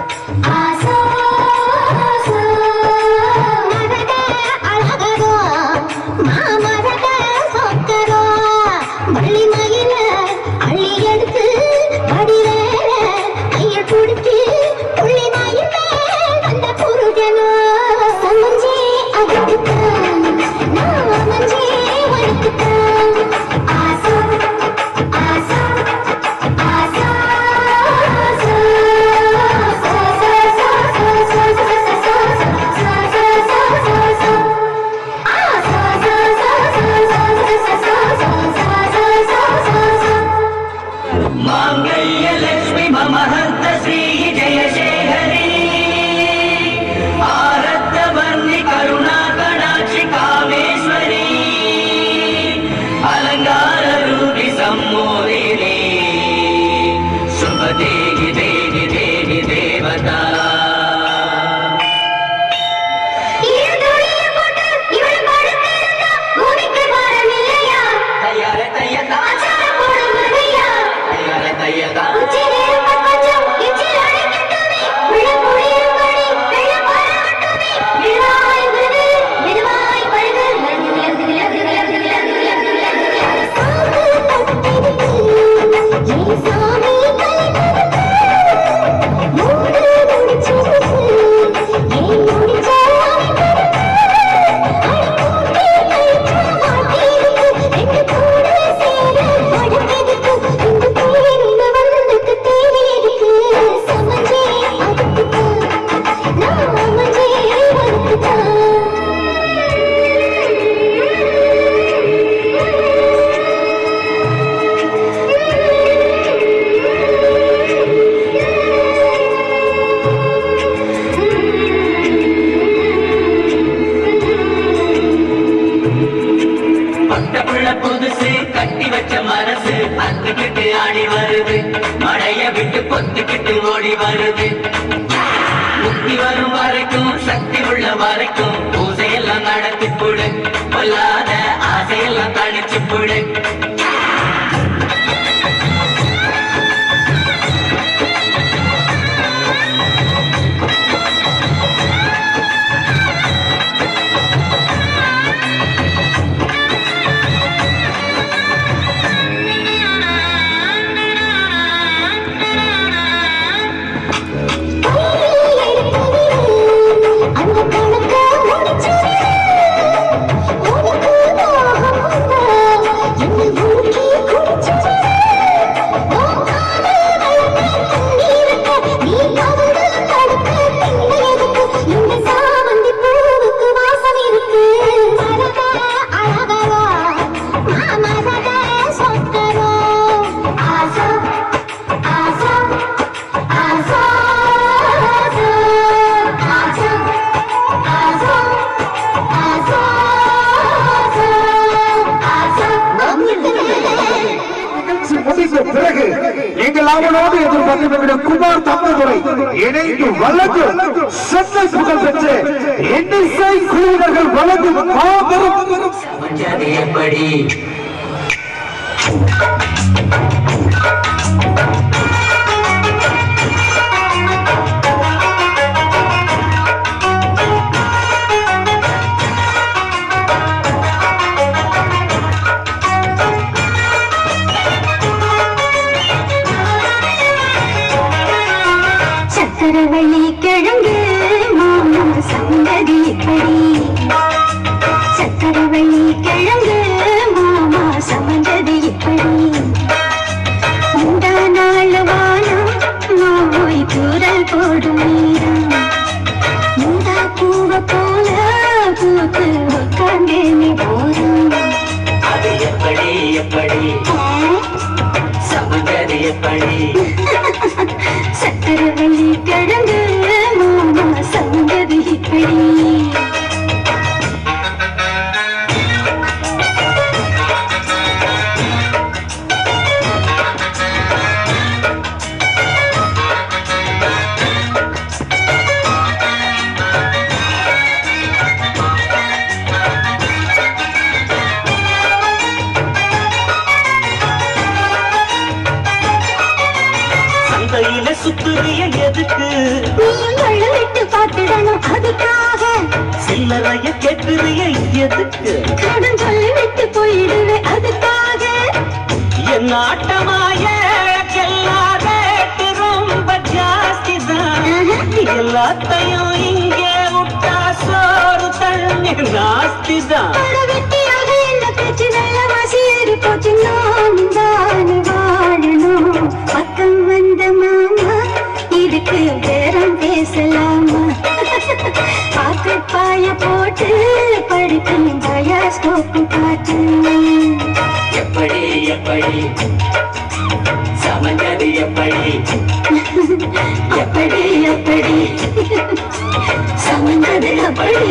குமார் தம்பதுரை இணைந்து வழங்கும் சென்னை புகழ் பெற்ற எண்ணிசை குழுவினர்கள் வழங்கும் மாபெரும் எப்படி சக்கரவள்ளி கிழங்கு மாமா சந்ததி படி சக்கரவள்ளி கிழங்கு மாமா சந்ததி படி இந்த நாள் வானம் மாமோய் தூரல் போடும் நீரம் இந்த பூவ போல பூத்து உட்கார்ந்து நீ போதும் அது எப்படி எப்படி சமந்தது எப்படி சக்கரவள்ளி கிழங்கு மாமா சந்ததி படி சுத்துறிய எதுக்கு எதுக்கு நீ விட்டு பார்த்துடணும் அதுக்காக சில்லறைய கேட்கிறிய எதுக்கு கடன் சொல்லி விட்டு போயிடுவே அதுக்காக என் ஆட்டமாய ரொம்ப ஜாஸ்தி தான் எல்லாத்தையும் இங்கே விட்டா சோறு தண்ணி நாஸ்தி தான் வெட்டியாக என்ன பேச்சு நல்ல வாசி ஏறி போச்சு நான் தான் வாழணும் பக்கம் வந்த மாமா இதுக்கு பேரம் பேசலாமா பாக்கெட் பாய போட்டு படிக்கும் பயாஸ்கோப்பு காட்டு எப்படி எப்படி சமஞ்சது எப்படி எப்படி எப்படி சமந்தது எப்படி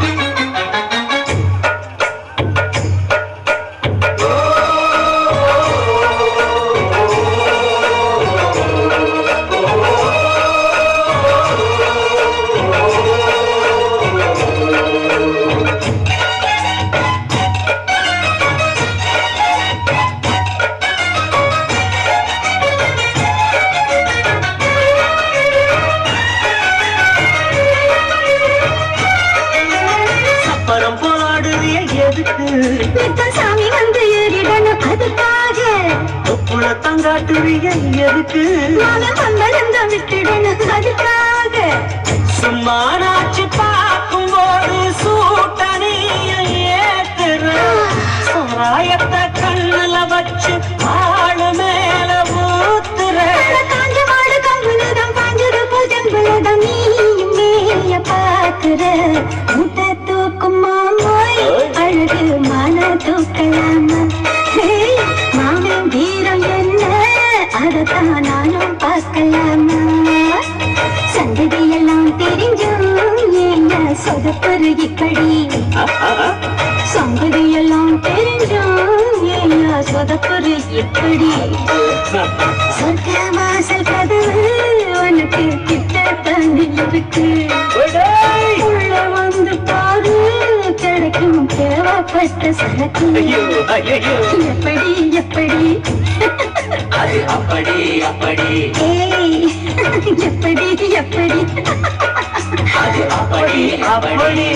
சாமி வந்து ஏறிடணும் அதுக்காக தங்காட்டுறிய எதுக்கு மந்தம் விட்டுடணும் அதுக்காக சும்மா நாச்சு பார்க்கும் போது சூட்டணிய ஏத்துற சாராயத்தை கண்ணுல வச்சு ஆளு மேல ஊத்துற காஞ்ச மாடு கம்புலதான் பாஞ்சது பூஜன்புலதான் நீயும் மேய பாக்குற முட்டை தூக்கும் மாமாய் அழகு மான தூக்கலாமா மாமன் வீரம் என்ன அதத்தான் நானும் பார்க்கலாமா சந்ததியெல்லாம் தெரிஞ்சும் என்ன சொதப்பரு இப்படி சங்கதியெல்லாம் தெரிஞ்சும் என்ன சொதப்பரு இப்படி சொர்க்க வாசல் கதவு உனக்கு கிட்டத்தான் இருக்கு உள்ள வந்து பாரு கிடைக்கும் தேவைப்பட்ட சரக்கு எப்படி எப்படி அது அப்படி அப்படி ஏய் எப்படி எப்படி அது அப்படி அப்படி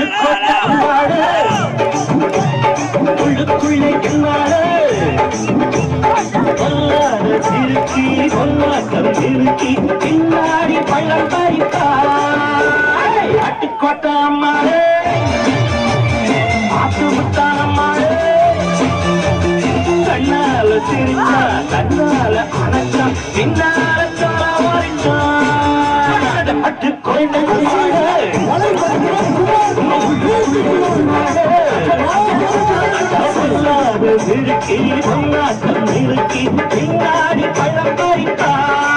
பட்டுக்கோட்டை அம்மாடு உள்ளுக்குள்ளே என்னாடு பொல்லாத திருச்சி பொல்லாட்டம் திருச்சி பின்னாடி பள்ளம் பறித்தாய் பட்டுக்கோட்டை அம்மாடு பாட்டு முத்தான அம்மாடு கண்ணால சிரிச்சா கண்ணால அணைச்சா பின்னால சொல்ல ஓடிச்சான் பட்டுக்கோட்டை அம்மாடு திருக்கி பொன்னாட்டம் இருக்கி பின்னாடி பழம் பறித்தா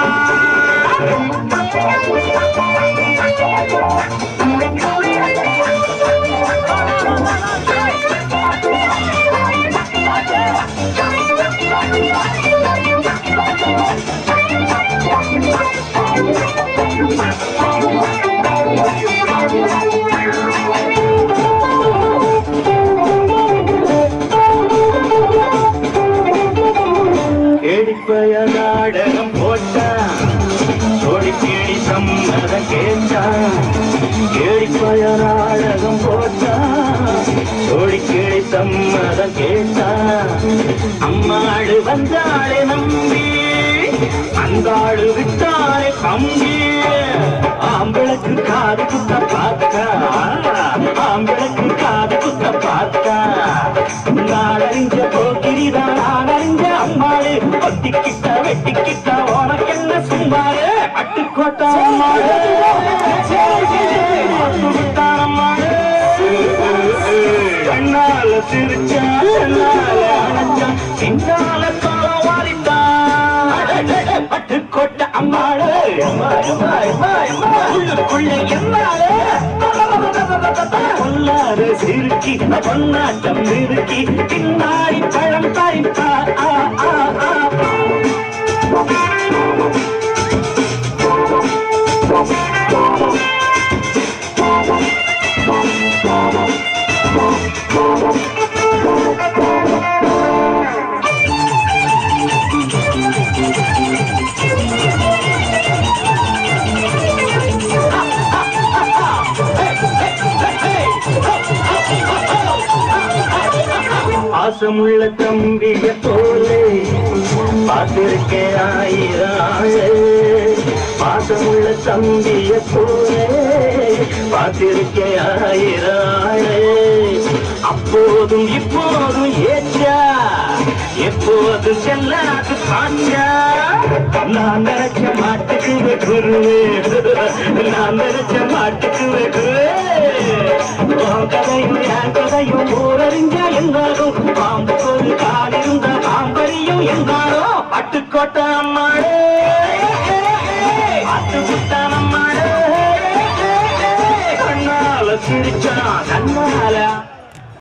கேடிப்பய நாடகம் போட்டான் சோடிக்கேடி சம்மதம் கேட்டான் கேடிப்பய நாடகம் போட்டான் சோடிக்கேடி சம்மதம் கேட்டான் அம்மாடு வந்தாளே நம்பி அந்தாடு விட்டாளே கம்பி ஆம்பிளக்கு காது குத்த பார்த்தா ஆம்பிளக்கு காது குத்த பார்த்தா நாடறிஞ்ச போக்கிரிதான் நாடறிஞ்ச அம்மாடு ஒட்டிக்கிட்ட வெட்டிக்கிட்ட உனக்கு என்ன சும்மாரு பட்டுக்கோட்டை அம்மாடு அம்மாடு கண்ணால சிரிச்சா கண்ணால அணைச்சா பின்னால சொல்ல வாரித்தான் பட்டுக்கோட்டை அம்மாடு உள்ளுக்குள்ளே என்னாடு பொல்லாத சிறுக்கி பொன்னாட்டம் நிறுக்கி பின்னாடி பழம் பறித்தா பாசமுள்ள தம்பிய போலே பார்த்திருக்கே ஆயிராளே பாசமுள்ள தம்பிய போலே பார்த்திருக்கே ஆயிராளே அப்போதும் இப்போதும் ஏற்றா எப்போதும் செல்லாது காற்றா நான் நினைச்ச மாட்டுக்கு குருவே நான் நினைச்ச மாட்டுக்கு குருவே கதையும் என் கதையும் ஊரறிஞ்ச எங்காரும் பாம்பு ஒரு காலிருந்த பாம்பரியும் எங்காரும் பட்டுக்கோட்டை அம்மாடு பட்டு புட்டான அம்மாடு கண்ணால சிரிச்சா கண்ணால